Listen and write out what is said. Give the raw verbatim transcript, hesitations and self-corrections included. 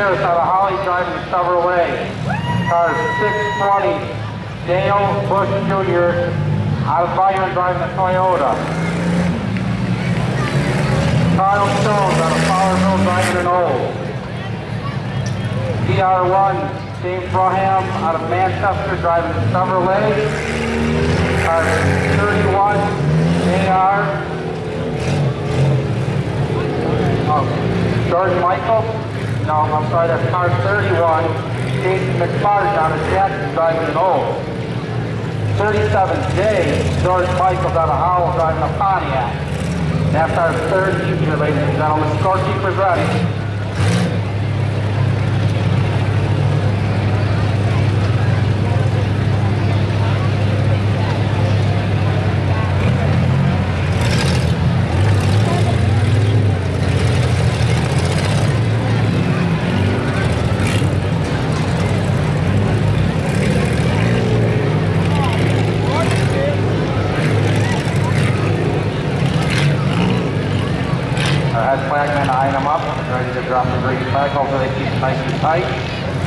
Harris out of Holly driving Chevrolet. Car six twenty, Dale Bush Junior out of Byron driving a Toyota. Kyle Jones out of Fowlerville driving an Old. D R one, James Braham out of Manchester driving a Chevrolet. Car thirty-one, A R. Oh, George Michael? No, I'm sorry, that's car thirty-one. Jason McFarland out of Jackson driving an Old. thirty-seven J, George Michaels out of Howell driving a Pontiac. That's our third feature, ladies and gentlemen. Scorekeepers ready. Flagman eyeing them up, ready to drop the green flag. Hopefully they keep nice and tight.